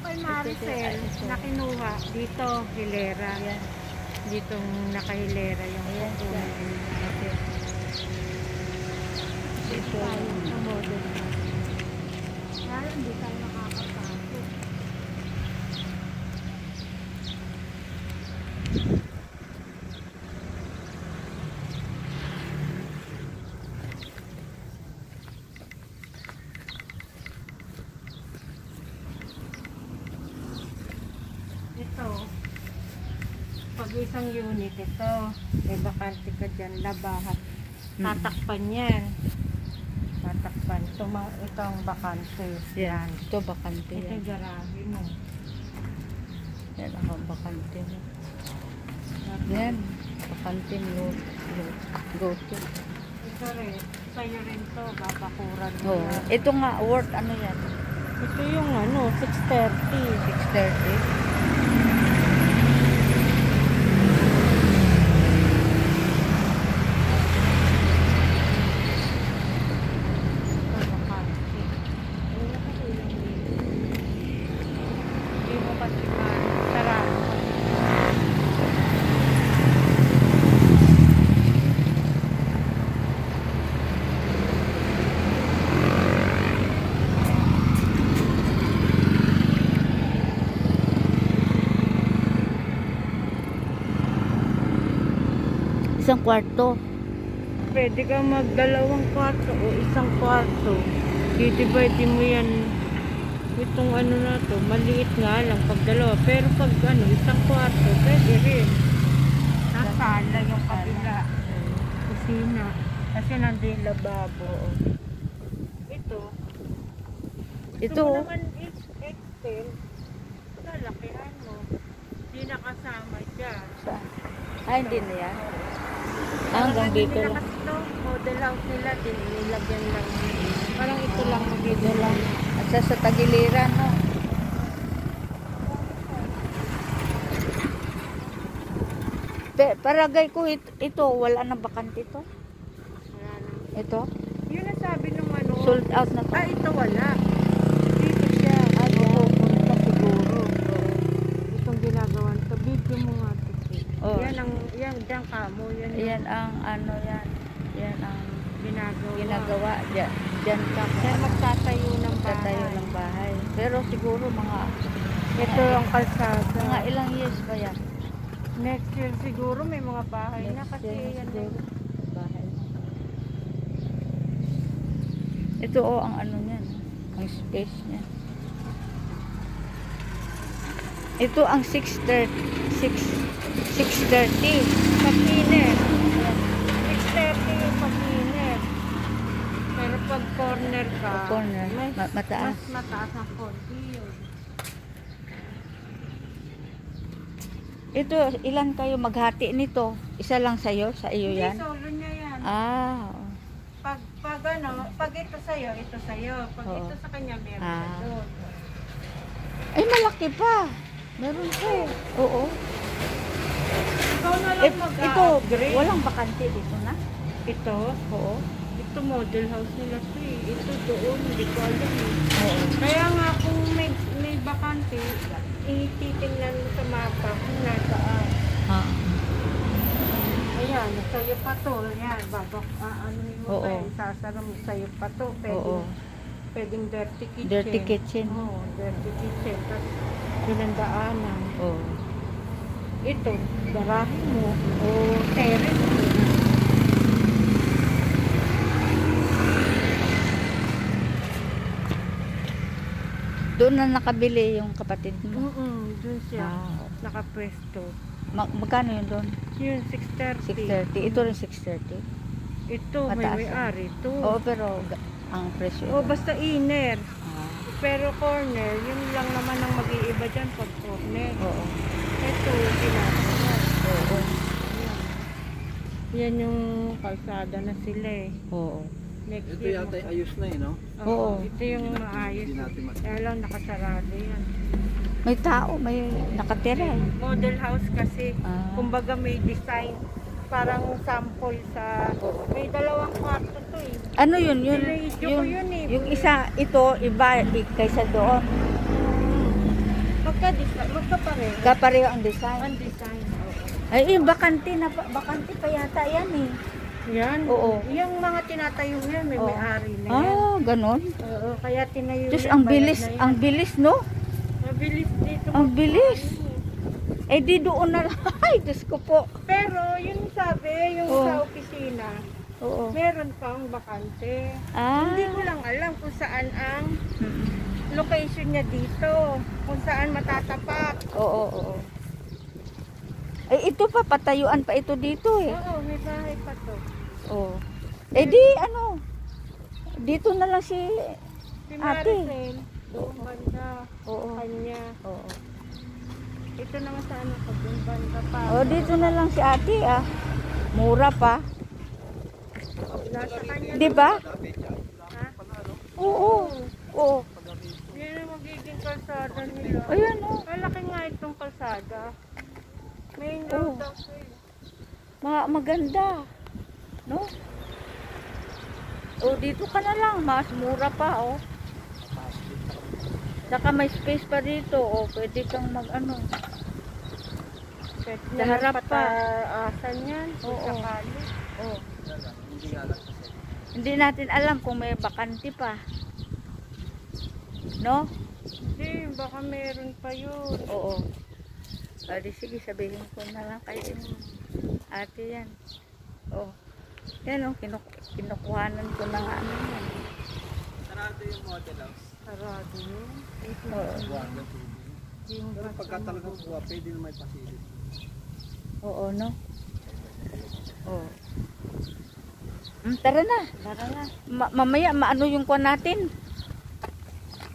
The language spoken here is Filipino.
kay Maricel na kinuha dito, hilera. Ayan. Ditong nakahilera yung Ayan siya. Okay. Ito. Ang model. Kaya hindi tayo nakakapasok. Ito, pag isang unit ito, may bakante ka dyan, labahan. Tatakpan yan. Tatakpan. Ito ang bakante. Yan. Ito bakante Ito yan. garahe mo. Yan ako bakante. Yan. Bakante mo. Go to. Ito rin. Sa'yo rin to. Babakuran mo Oh. yan. Ito nga, worth ano yan? Ito yung ano, 630. 630. Ito bakante. Hindi mo kasi sarado. Isang kwarto. Pwede kang magdalawang kwarto o isang kwarto. Di-divide mo yan. Itong ano na to, maliit nga lang pag dalawa. Pero pag ano, isang kwarto, pwede rin. Nasala yung kabila. Kusina. Kasi nandun yung lababo. Ito. Ito. Gusto mo naman extend. Lalakihan mo. Hindi nakasama dyan. Ay, hindi na yan. Hanggang dito lang. Ito, model house nila, nilagyan lang. Parang ito lang Dito magiging lang. At sa tagiliran, no? Paragay ko ito, wala nang bakante ito. Ito, Yun ang sabi nung ano. sold out na to. Ito wala. Dito siya. Pupunta siguro. Itong ginagawan to. Video mo nga to. Oh. Yan dyan ka mo. Yan Yan ang ano yan. Yan ang ginagawa. Diyan ka. Yan magtatayo ng bahay. Tatayo ng bahay. Pero siguro Ito ang kalsada. mga ilang years ba yan? Next year siguro may mga bahay na kasi yan. siguro. Bahay. Ito ang ano niyan. Ang space niya. Ito ang 630. 630. Pag-init. 630 yung pag-init. Pero pag corner ka, Corner, mataas. Mas mataas ang konti yun. Ito, ilan kayo maghati nito? Isa lang sa'yo? Sa iyo Hindi, yan? solo niya yan. Ah. Pag ito sa'yo, ito sa'yo. Pag Oo. ito sa kanya, meron Ah. ka doon. Ay, malaki pa. Meron pa. Oo. Ikaw na lang Ito, mag-upgrade. walang bakante dito na? Ito, Oo. ito model house nila to eh. Ito doon, hindi ko alam eh. Oo. Kaya nga kung may bakante, ititingnan mo sa mapa kung nasaan. Ah. Ayan, sa'yo pa to. Ayan, bago ano mo Oo. pa eh. Sasara mo sa'yo pa to. Oo. Pwedeng dirty kitchen. Dirty kitchen. Oo, dirty kitchen. Tapos pinandaanan. Oo. Ito, garahe mo. O terrace mo. Doon na nakabili yung kapatid mo. Doon siya. Ah. Nakapwesto. Magkano yun doon? Yun, 630. 630. Ito rin 630. Ito, Mataas may may-ari. Ito. Oo, pero ang presyo. O, basta inner. Ah. Pero corner, yun lang naman ang mag-iiba dyan pag corner. Oo. Ito, ginagawa. Oo. Yan. Yan yung kalsada na sila eh. Oo. Next Ito year. yata yung ayos na eh, no? Oo. Ito yung maayos. Hindi natin Kaya lang nakasarado yan. May tao, may nakatira. Eh. Model house kasi, Ah. kumbaga may design. Parang sample sa... May dalawang kwarto to eh. Ano yun? Sinidyo ko yun eh. Yung isa, ito, iba kaysa doon. Magka-design, magkapareho. Kapareho ang design. Ang design. Oo. Ay, bakante pa yata yan eh. Yan. Oo. Yung mga tinatayo niya, may Oo. may-ari na yan. Ah, ganon. Oo, kaya tinayo Diyos, yan, ang bayad bilis, na yan. ang bilis, no? Mabilis dito. Ang bilis. Eh, di doon na lang. Ay, Diyos ko po. Pero, yung sabi, yung Oo. sa opisina, Oo. meron pang bakante. Ah. Hindi ko lang alam kung saan ang Mm. location niya dito. Kung saan matatapat. Oo, oo. Eh, ito pa, patayuan pa ito dito eh. Oo, may bahay pa to. Oo. Eh, di, ano, dito na lang si Si Ate. Maricel, doon banda, Oo. kanya. Oo. Ito naman sa ano ko, doon banda pa. Oh, dito na lang si ate ah. Mura pa. Nasa kanya. Di ba? Ha? Oo. Oo. Yan ang magiging kalsada nila. Ayan oh. Malaki nga itong kalsada. Main Oo. road daw to eh. Maganda. No? Oh, dito ka na lang. Mas mura pa oh. Saka may space pa dito. Oh, pwede kang mag-ano. Pwede Sa na harap pa. pataasan yan. Oo. Sa kali. Oh. Hindi natin alam kung may bakante pa. No? Hindi, baka meron pa yun. Oo. Adi, sige, sabihin ko na lang kayo. Ate yan. Oh. Yan oh, kinukuhanan ko ng ano yan. Sarado yung model house. Sarado yun. Oo. Yung Pero pagka talagang kuha, pwede na may pasilip. Oo, no? Oo. Tara na. Tara na. Mamaya, maano yung kuha natin?